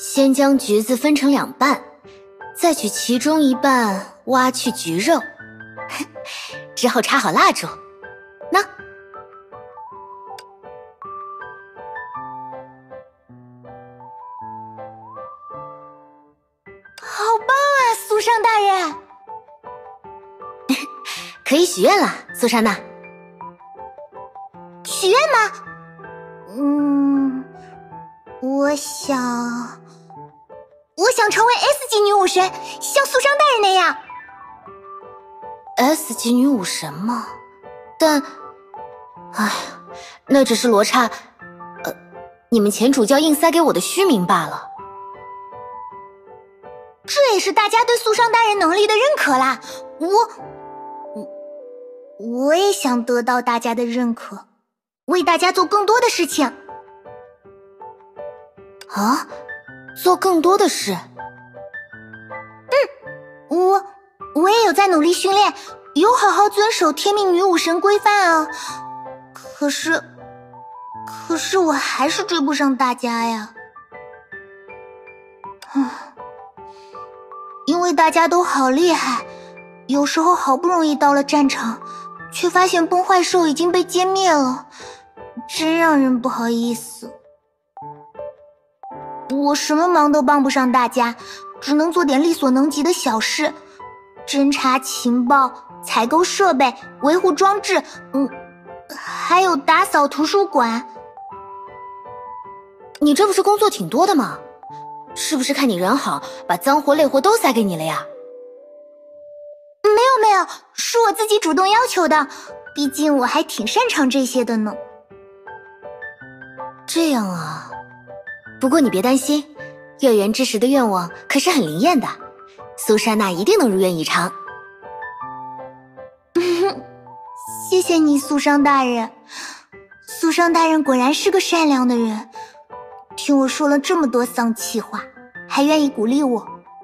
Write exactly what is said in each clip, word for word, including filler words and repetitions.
先将橘子分成两半，再取其中一半挖去橘肉，之后插好蜡烛。那好棒啊，苏尚大人！ 可以许愿了，苏珊娜。 许愿吗？嗯，我想，我想成为 S 级女武神，像苏尚大人那样。 S 级女武神吗？但，哎，那只是罗刹，呃，你们前主教硬塞给我的虚名罢了。 这也是大家对苏尚大人能力的认可啦。我，我，我也想得到大家的认可，为大家做更多的事情。 啊，做更多的事？ 嗯，我我也有在努力训练，有好好遵守天命女武神规范啊。可是，可是我还是追不上大家呀。唉。因为大家都好厉害，有时候好不容易到了战场，却发现崩坏兽已经被歼灭了，真让人不好意思。我什么忙都帮不上大家，只能做点力所能及的小事，侦查情报、采购设备、维护装置，嗯，还有打扫图书馆。 你这不是工作挺多的吗？是不是看你人好，把脏活累活都塞给你了呀？ 没有没有，是我自己主动要求的，毕竟我还挺擅长这些的呢。 这样啊，不过你别担心，月圆之时的愿望可是很灵验的，苏珊娜一定能如愿以偿。 谢谢你，苏尚大人。苏尚大人果然是个善良的人，听我说了这么多丧气话，还愿意鼓励我。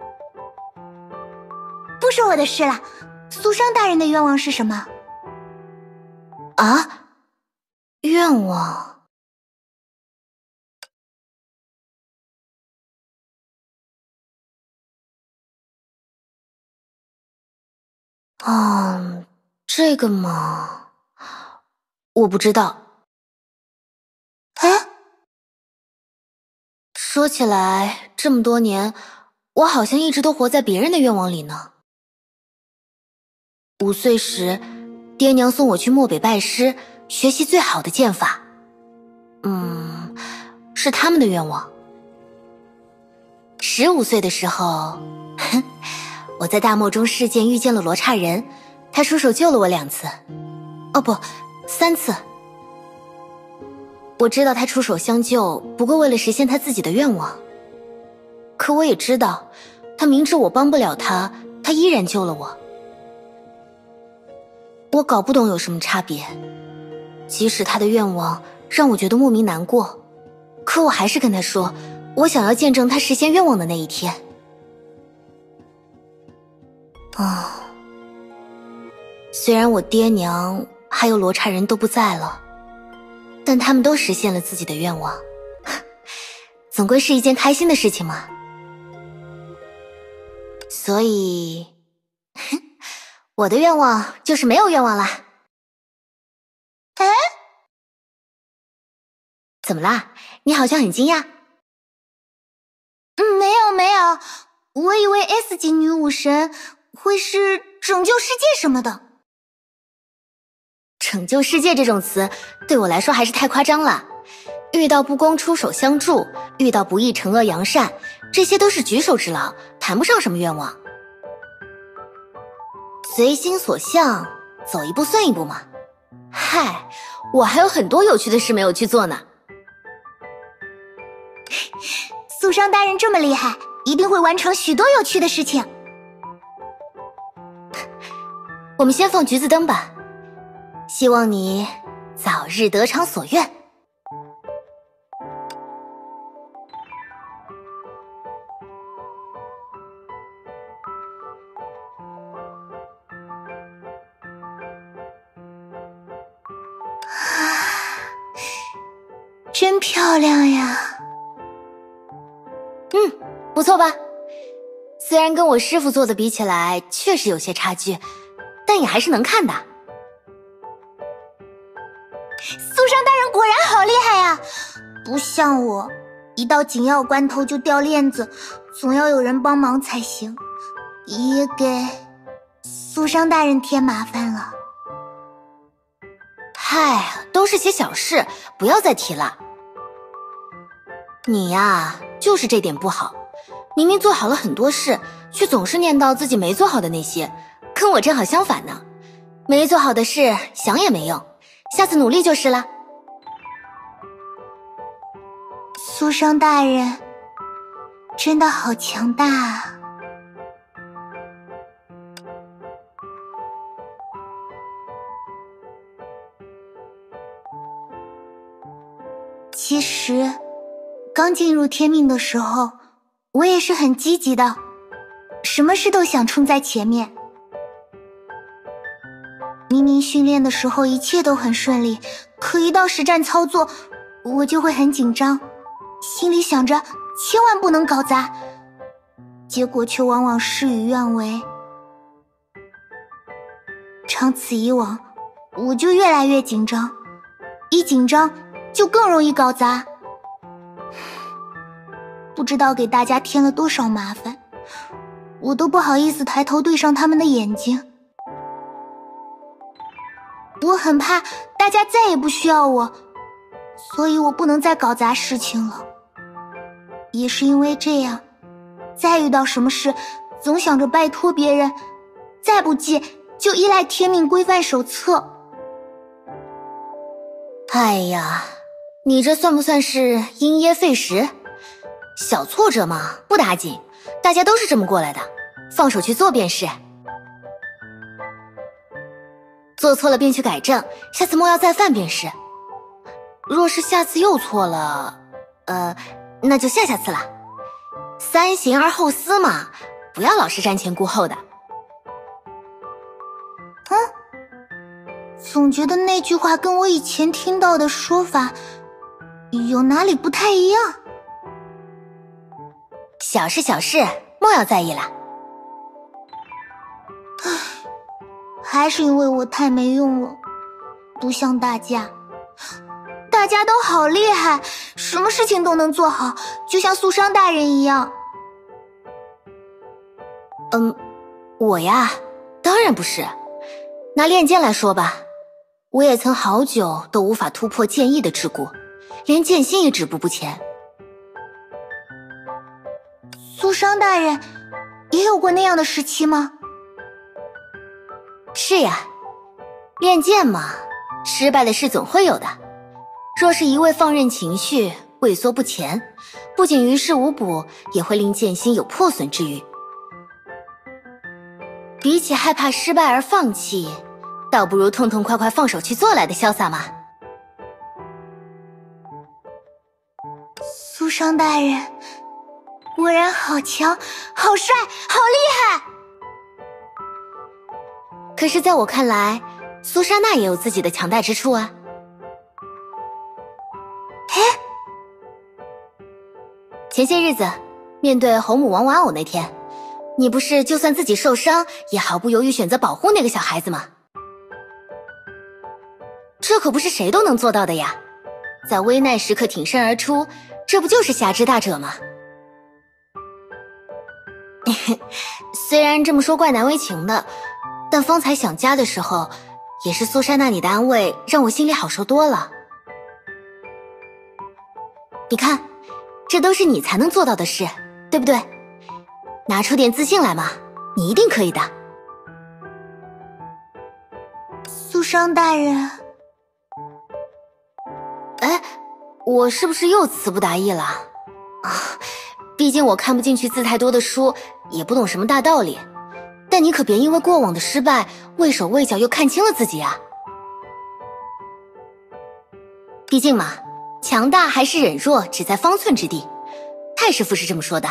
不说我的事了，苏尚大人的愿望是什么？ 啊？愿望？啊，这个嘛，我不知道。 哎， 说起来，这么多年，我好像一直都活在别人的愿望里呢。五岁时，爹娘送我去漠北拜师，学习最好的剑法。嗯，是他们的愿望。十五岁的时候，哼，我在大漠中事件遇见了罗刹人，他出手救了我两次，哦不，三次。我知道他出手相救，不过为了实现他自己的愿望。可我也知道，他明知我帮不了他，他依然救了我。我搞不懂有什么差别，即使他的愿望让我觉得莫名难过，可我还是跟他说，我想要见证他实现愿望的那一天。啊，虽然我爹娘还有罗刹人都不在了，但他们都实现了自己的愿望，总归是一件开心的事情嘛。所以，我的愿望就是没有愿望啦。 哎， 怎么啦？你好像很惊讶。 嗯，没有没有，我以为 S 级女武神会是拯救世界什么的。 拯救世界这种词对我来说还是太夸张了，遇到不公出手相助，遇到不义惩恶扬善，这些都是举手之劳，谈不上什么愿望。随心所向，走一步算一步嘛。嗨，我还有很多有趣的事没有去做呢。 苏尚大人这么厉害，一定会完成许多有趣的事情。 我们先放橘子灯吧，希望你早日得偿所愿。 真漂亮呀！ 嗯。 不错吧？虽然跟我师傅做的比起来确实有些差距，但也还是能看的。 苏商大人果然好厉害呀，不像我，一到紧要关头就掉链子，总要有人帮忙才行，也给苏商大人添麻烦了。 嗨，都是些小事，不要再提了。你呀，就是这点不好，明明做好了很多事，却总是念叨自己没做好的那些，跟我正好相反呢。没做好的事想也没用，下次努力就是了。 苏商大人真的好强大啊！其实刚进入天命的时候，我也是很积极的，什么事都想冲在前面。明明训练的时候一切都很顺利，可一到实战操作，我就会很紧张，心里想着千万不能搞砸，结果却往往事与愿违。长此以往，我就越来越紧张，一紧张就更容易搞砸。不知道给大家添了多少麻烦，我都不好意思抬头对上他们的眼睛。我很怕大家再也不需要我，所以我不能再搞砸事情了。也是因为这样，再遇到什么事总想着拜托别人，再不济就依赖天命规范手册。 哎呀，你这算不算是因噎废食？小挫折嘛，不打紧，大家都是这么过来的，放手去做便是。做错了便去改正，下次莫要再犯便是。若是下次又错了，呃，那就下下次了。三行而后思嘛，不要老是瞻前顾后的。 嗯，总觉得那句话跟我以前听到的说法有哪里不太一样。 小事小事，莫要在意了。 唉，还是因为我太没用了，不像大家。大家都好厉害，什么事情都能做好，就像苏商大人一样。 嗯，我呀，当然不是。拿炼剑来说吧，我也曾好久都无法突破剑意的桎梏，连剑心也止步不前。 苏商大人也有过那样的时期吗？ 是呀，练剑嘛，失败的事总会有的。若是一味放任情绪，畏缩不前，不仅于事无补，也会令剑心有破损之虞。比起害怕失败而放弃，倒不如痛痛快快放手去做来的潇洒嘛。 苏商大人果然好强，好帅，好厉害！ 可是在我看来，苏珊娜也有自己的强大之处啊。 哎， 前些日子面对侯母王玩偶那天，你不是就算自己受伤也毫不犹豫选择保护那个小孩子吗？这可不是谁都能做到的呀，在危难时刻挺身而出，这不就是侠之大者吗？虽然这么说怪难为情的，但方才想家的时候，也是苏珊娜你的安慰让我心里好受多了。你看，这都是你才能做到的事，对不对？拿出点自信来嘛，你一定可以的。 苏商大人， 哎，我是不是又词不达意了？啊，毕竟我看不进去字太多的书，也不懂什么大道理。但你可别因为过往的失败，畏手畏脚又看清了自己啊。毕竟嘛，强大还是忍弱，只在方寸之地。太师傅是这么说的。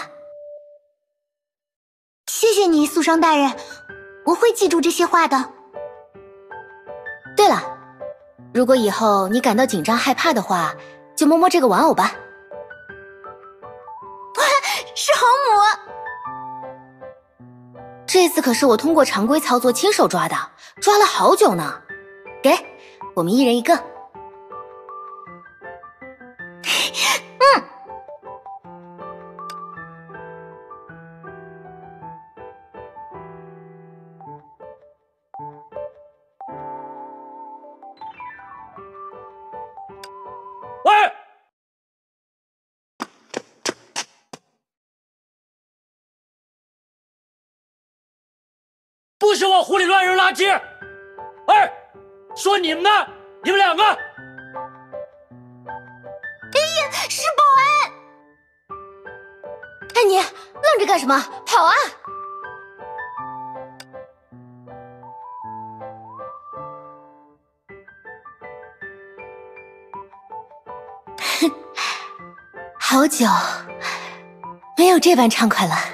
谢谢你，苏商大人，我会记住这些话的。 对了，如果以后你感到紧张害怕的话，就摸摸这个玩偶吧。 是侯母。 这次可是我通过常规操作亲手抓的，抓了好久呢。给，我们一人一个。 嗯。 喂！不许往湖里乱扔垃圾！哎，说你们呢，你们两个！哎呀，是保安！ 哎你，愣着干什么？跑啊！好久没有这般畅快了。